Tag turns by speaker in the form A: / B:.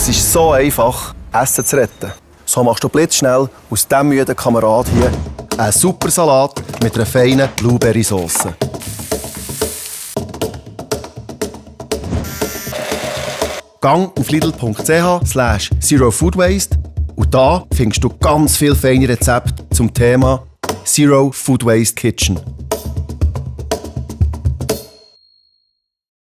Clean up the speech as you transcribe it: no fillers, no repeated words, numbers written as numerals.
A: ist so einfach, Essen zu retten. So machst du blitzschnell aus diesem müden Kamerad hier einen super Salat mit einer feinen Blueberry-Sauce. Gang auf lidl.ch/zerofoodwaste und da findest du ganz viele feine Rezepte zum Thema Zero Food Waste Kitchen.